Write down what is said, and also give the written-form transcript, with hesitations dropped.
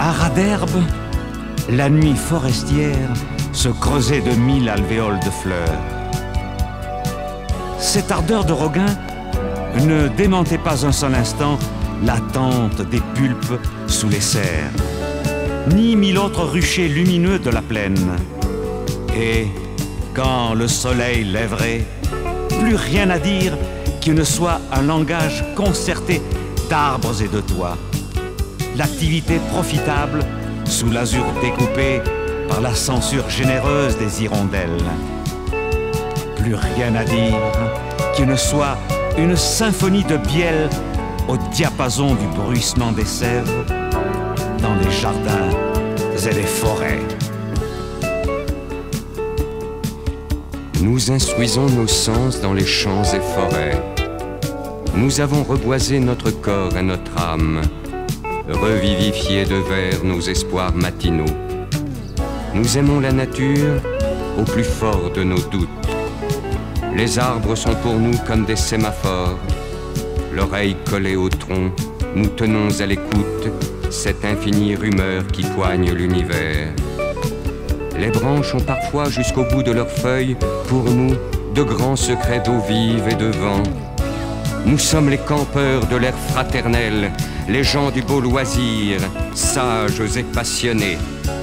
À ras d'herbe, la nuit forestière se creusait de 1000 alvéoles de fleurs. Cette ardeur de Roguin ne démentait pas un seul instant l'attente des pulpes sous les serres, ni 1000 autres ruchers lumineux de la plaine. Et quand le soleil lèverait, plus rien à dire qui ne soit un langage concerté d'arbres et de toits. L'activité profitable sous l'azur découpé par la censure généreuse des hirondelles. Plus rien à dire qui ne soit une symphonie de bielle au diapason du bruissement des sèves dans les jardins et les forêts. Nous instruisons nos sens dans les champs et forêts. Nous avons reboisé notre corps et notre âme, revivifié de vers nos espoirs matinaux. Nous aimons la nature au plus fort de nos doutes. Les arbres sont pour nous comme des sémaphores. L'oreille collée au tronc, nous tenons à l'écoute cette infinie rumeur qui poigne l'univers. Les branches ont parfois jusqu'au bout de leurs feuilles, pour nous, de grands secrets d'eau vive et de vent. Nous sommes les campeurs de l'air fraternel, les gens du beau loisir, sages et passionnés.